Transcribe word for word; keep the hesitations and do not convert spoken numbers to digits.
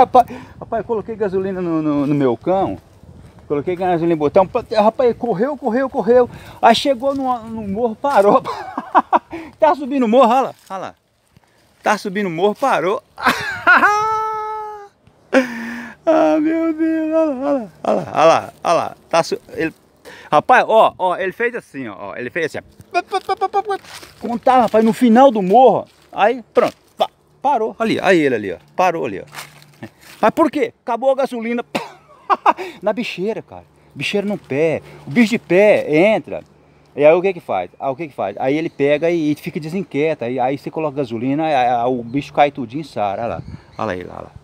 Rapaz, rapaz, coloquei gasolina no, no, no meu cão. Coloquei gasolina no botão. Rapaz, correu, correu, correu. Aí chegou no, no morro, parou. Tá subindo o morro, olha lá, olha lá. Tá subindo o morro, parou. Ah, meu Deus, olha lá, olha lá, olha lá, olha lá. Tá su... ele... Rapaz, ó, ó, ele fez assim, ó, ele fez assim, ó. Quando tá, rapaz, no final do morro, aí pronto, pá, parou ali, aí ele ali, ó, parou ali, ó. Mas por quê? Acabou a gasolina na bicheira, cara, bicheira no pé, o bicho de pé entra, e aí o que que faz? Aí o que que faz? Aí ele pega e fica desinquieta, aí, aí você coloca gasolina, aí, aí, o bicho cai tudinho e sara, olha lá, olha lá ele, olha lá.